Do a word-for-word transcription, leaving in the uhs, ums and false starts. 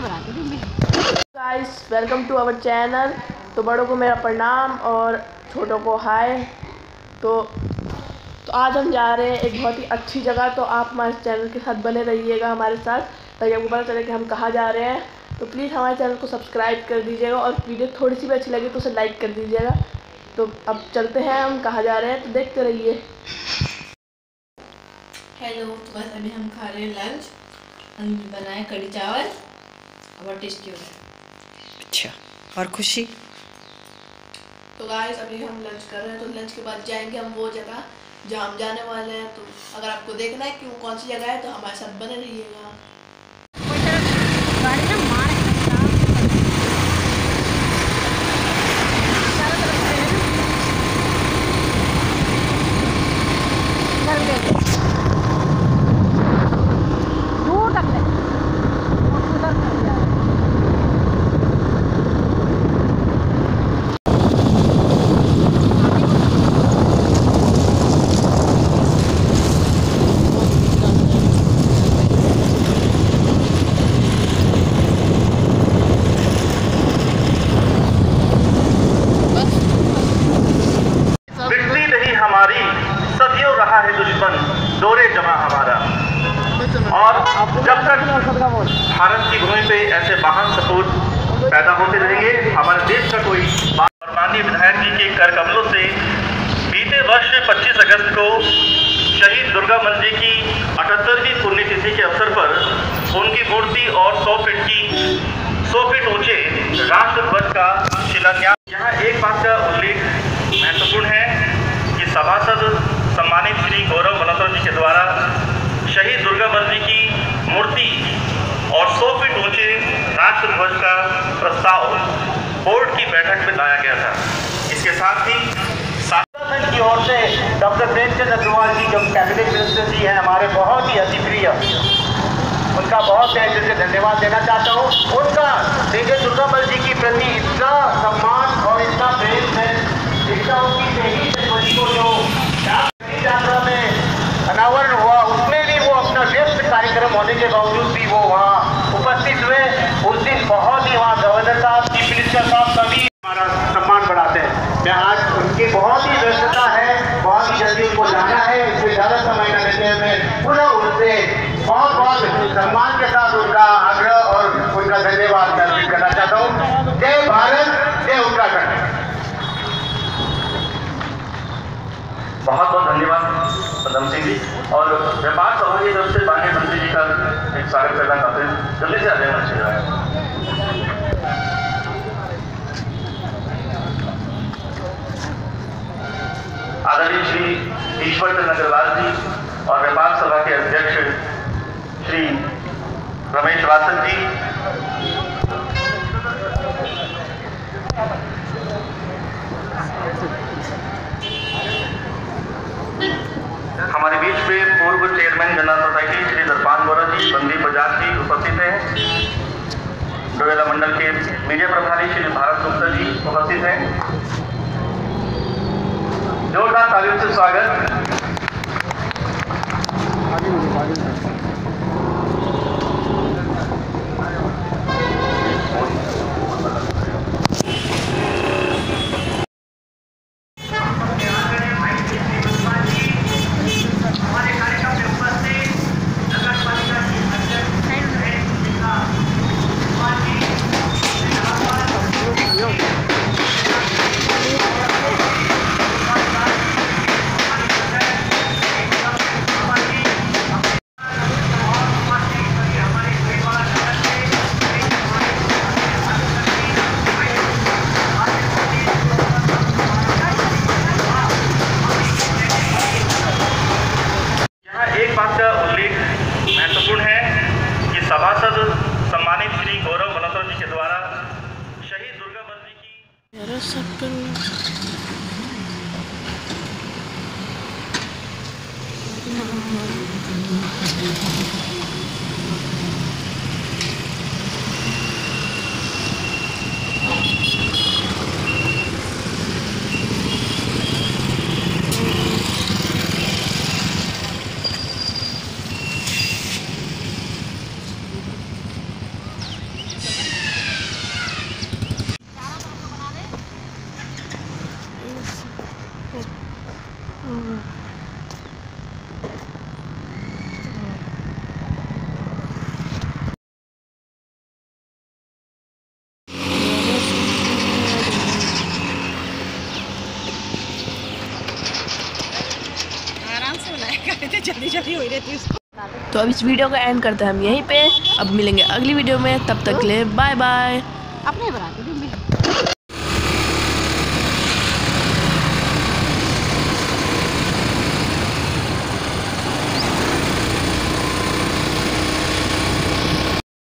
Guys welcome to our channel. तो बड़ों को मेरा प्रणाम और छोटों को हाय। तो तो आज हम जा रहे हैं एक बहुत ही अच्छी जगह। तो आप हमारे चैनल के साथ बने रहिएगा हमारे साथ, ताकि आपको पता चले कि हम कहाँ जा रहे हैं। तो प्लीज़ हमारे चैनल को सब्सक्राइब कर दीजिएगा और वीडियो थोड़ी सी भी अच्छी लगी तो उसे लाइक कर दीजिएगा। तो अब चलते हैं, हम कहाँ जा रहे हैं तो देखते रहिए। हेलो, तो बस अभी हम खा रहे हैं लंच। हम बनाए कढ़ी चावल, बहुत टेस्टी हो रहा है। अच्छा, और खुशी? तो गाइस अभी हम लंच कर रहे हैं। तो लंच के बाद जाएंगे हम वो जगह जहाँ हम जाने वाले हैं। तो अगर आपको देखना है कि वो कौन सी जगह है तो हमारे साथ बने रहिएगा। सदियों रहा है दुश्मन दौरे जमा हमारा। और जब तक भारत की भूमि पे ऐसे महान सपूत पैदा होते रहेंगे, हमारे देश का कोई माननीय विधायक जी के कर कमलों से बीते वर्ष पच्चीस अगस्त को शहीद दुर्गामल जी की अठहत्तरवीं पुण्यतिथि के अवसर पर उनकी मूर्ति और सौ फीट की सौ फीट ऊंचे राष्ट्र ध्वज का शिलान्यास। यहाँ एक बात का उल्लेख महत्वपूर्ण है कि सभासद सम्मानित श्री गौरव मल्होत्रा जी के द्वारा शहीद दुर्गामल जी की मूर्ति और सौ फीट ऊंचे राष्ट्र ध्वज का प्रस्ताव बोर्ड की बैठक में लाया गया था। इसके साथ ही शासन की ओर से डॉक्टर प्रेमचंद अग्रवाल जी जो कैबिनेट मिनिस्टर जी हैं हमारे, बहुत ही अति प्रिय, उनका बहुत तहे दिल से धन्यवाद देना चाहता हूँ। उनका श्री दुर्गामल जी की प्रति इतना सम्मान और इतना प्रेम है, इतना उनकी शहीद को जो यात्रा में अनावरण हुआ उसमें भी वो अपना व्यस्त कार्यक्रम होने के बावजूद भी वो वहाँ उपस्थित हुए। उस दिन बहुत ही वहाँ गवर्नर साहब, चीफ मिनिस्टर साहब सभी हमारा सम्मान बढ़ाते हैं। मैं आज उनकी बहुत ही व्यस्तता है, बहुत ही जल्दी उनको जाना है, इसमें ज़्यादा समय न लेते हुए पुनः उनसे बहुत बहुत सम्मान के साथ उनका आग्रह और उनका धन्यवाद अर्पित करना चाहता हूँ। जय भारत, जय उत्तराखंड। बहुत बहुत धन्यवाद पदम सिंह जी। और व्यापार सभा की तरफ से माननीय मंत्री जी का एक स्वागत करना चाहते हैं। जल्दी से आ जाए मंत्री जी। आदरणीय श्री ईश्वर चंद्र अग्रवाल जी और व्यापार सभा के अध्यक्ष श्री रमेश वासल जी, हमारे बीच में पूर्व chairman general society Shri Darpan Gaurav ji, Bandi Bajaj जी उपस्थित हैं। डोयला मंडल के मीडिया प्रभारी श्री भारत गुप्ता जी उपस्थित हैं। जोरदार तालियों से स्वागत। बात का उल्लेख महत्वपूर्ण है कि सभासद सम्मानित श्री गौरव मल्होत्रा जी के द्वारा शहीद दुर्गामल जी की आराम से बनाएगा, जल्दी जल्दी हो रहती है उसको। तो अब इस वीडियो का एंड करते हैं हम यहीं पे। अब मिलेंगे अगली वीडियो में, तब तक के लिए बाय बाय। अपने बनाते